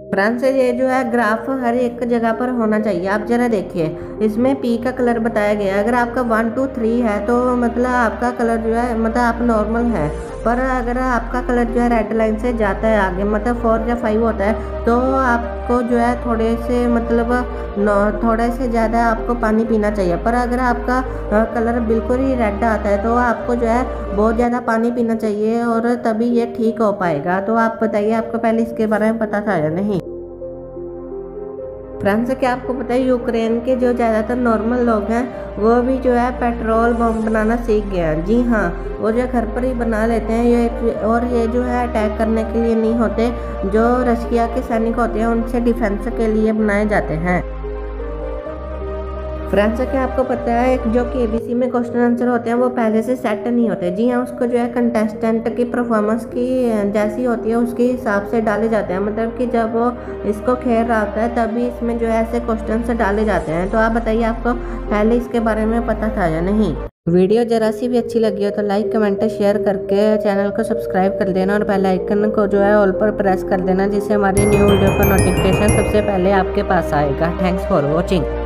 Friends ये जो है ग्राफ हर एक जगह पर होना चाहिए। आप जरा देखिए, इसमें पी का कलर बताया गया है। अगर आपका 1 2 3 है तो मतलब आपका कलर जो है मतलब आप नॉर्मल है। पर अगर आपका कलर जो है रेड लाइन से जाता है आगे, मतलब 4 या 5 होता है, तो आपको जो है थोड़े से मतलब थोड़े से ज़्यादा आपको पानी पीना चाहिए। पर अगर आपका कलर बिल्कुल ही रेड आता है तो आपको जो है बहुत ज़्यादा पानी पीना चाहिए, और तभी ये ठीक हो पाएगा। तो आप बताइए, आपको पहले इसके बारे में पता था या नहीं? फ्रांस, क्या आपको पता है यूक्रेन के जो ज़्यादातर नॉर्मल लोग हैं वो भी जो है पेट्रोल बम बनाना सीख गए हैं। जी हाँ, वो जो घर पर ही बना लेते हैं ये, और ये जो है अटैक करने के लिए नहीं होते। जो रशिया के सैनिक होते हैं उनसे डिफेंस के लिए बनाए जाते हैं। फ्रेंड्स, क्या आपको पता है जो केबीसी में क्वेश्चन आंसर होते हैं वो पहले से सेट नहीं होते। जी हाँ, उसको जो है कंटेस्टेंट की परफॉर्मेंस की जैसी होती है उसके हिसाब से डाले जाते हैं। मतलब कि जब वो इसको खेल रहा होता है तभी इसमें जो है ऐसे क्वेश्चन डाले जाते हैं। तो आप बताइए, आपको पहले इसके बारे में पता था या नहीं? वीडियो जरा सी भी अच्छी लगी हो तो लाइक कमेंट शेयर करके चैनल को सब्सक्राइब कर देना, और बेल आइकन को जो है ऑल पर प्रेस कर देना, जिससे हमारी न्यू वीडियो का नोटिफिकेशन सबसे पहले आपके पास आएगा। Thanks for watching.